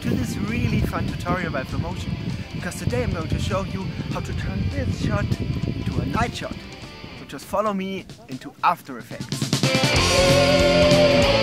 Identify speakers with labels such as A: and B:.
A: to this really fun tutorial about flomotion, because today I'm going to show you how to turn this shot into a night shot. So just follow me into After Effects.